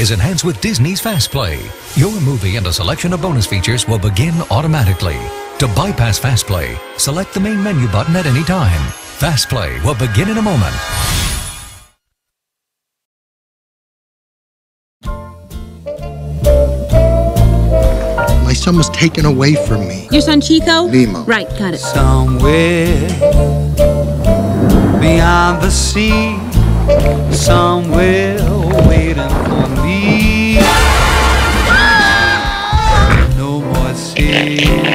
is enhanced with Disney's Fast Play. Your movie and a selection of bonus features will begin automatically. To bypass Fast Play, select the main menu button at any time. Fast Play will begin in a moment. My son was taken away from me. Your son Chico? Limo. Right, got it. Somewhere beyond the sea, somewhere waiting for me. No more sea.